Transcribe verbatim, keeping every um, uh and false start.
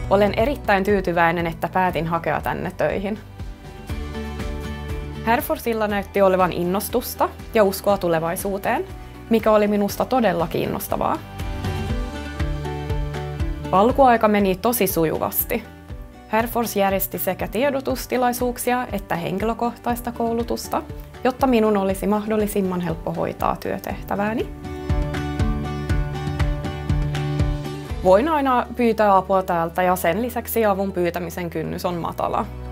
Olen erittäin tyytyväinen, että päätin hakea tänne töihin. Herforsilla näytti olevan innostusta ja uskoa tulevaisuuteen, mikä oli minusta todella kiinnostavaa. Alkuaika meni tosi sujuvasti. Herfors järjesti sekä tiedotustilaisuuksia että henkilökohtaista koulutusta, jotta minun olisi mahdollisimman helppo hoitaa työtehtävääni. Voin aina pyytää apua täältä ja sen lisäksi avun pyytämisen kynnys on matala.